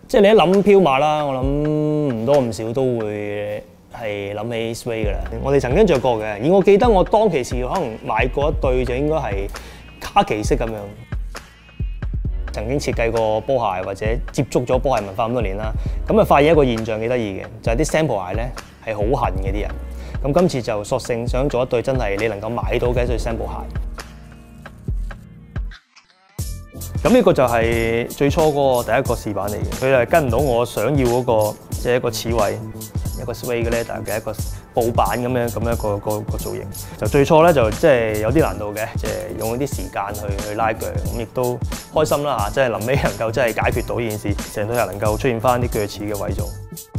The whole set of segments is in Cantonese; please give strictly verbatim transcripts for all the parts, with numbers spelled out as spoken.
即係你一諗彪馬啦，我諗唔多唔少都會係諗起 Suede 噶啦。我哋曾經着過嘅，而我記得我當其時可能買過一對就應該係卡其色咁樣。曾經設計過波鞋或者接觸咗波鞋文化咁多年啦，咁啊發現一個現象幾得意嘅，就係啲 sample 鞋咧係好痕嘅啲人。咁今次就索性想做一對真係你能夠買到嘅一對 sample 鞋。咁呢個就係最初嗰個第一個試版嚟嘅，佢係跟唔到我想要嗰、那個即係、就是、一個齒位，一個 suede 嘅 leather 嘅一個布板咁樣咁樣個個個造型。就最初咧就即係有啲難度嘅，即、就、係、是、用啲時間去去拉腳，咁亦都開心啦嚇，即係臨尾能夠真係解決到呢件事，成對鞋能夠出現翻啲腳齒嘅位做。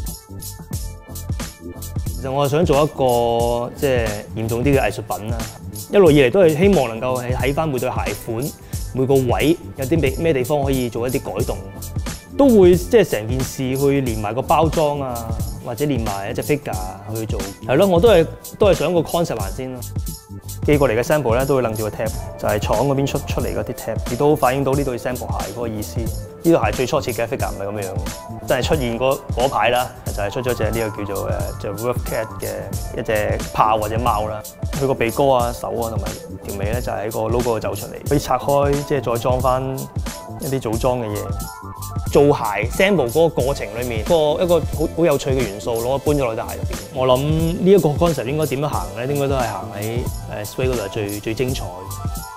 其實我係想做一個即係嚴重啲嘅藝術品啦，一路以嚟都係希望能夠喺喺翻每對鞋款。每個位有啲咩地方可以做一啲改動，都會即係成件事去連埋個包裝啊，或者連埋一隻 figure 去做。係咯，我都係都係想個 concept 行先咯。寄過嚟嘅 sample 咧都會擰住個 tab， 就係廠嗰邊出出嚟嗰啲 tab， 亦都反映到呢對 sample 鞋嗰個意思。呢對鞋最初設計 figure 唔係咁樣，真係出現嗰嗰排啦，就係、是、出咗隻呢個叫做誒就 Wolf Cat 嘅一隻豹或者貓啦。佢個鼻哥啊、手啊同埋條尾咧就喺個 logo 度走出嚟，可以拆開即係再裝翻一啲組裝嘅嘢。做鞋 sample 嗰個過程裏面，一個一個好好有趣嘅元素攞搬咗落對鞋入邊。我諗呢一個 concept 應該點樣行咧？應該都係行喺誒 Suede 嗰度最最精彩。